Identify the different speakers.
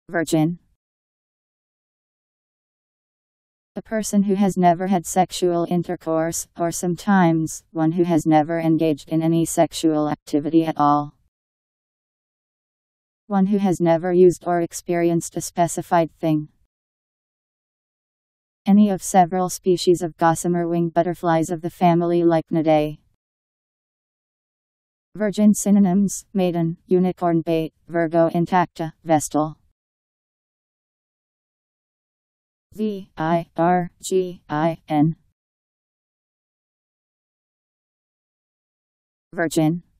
Speaker 1: Virgin. A person who has never had sexual intercourse, or sometimes, one who has never engaged in any sexual activity at all. One who has never used or experienced a specified thing. Any of several species of gossamer-winged butterflies of the family Lycaenidae. Virgin synonyms: maiden, unicorn bait, virgo, intacta, vestal. VIRGIN. Virgin.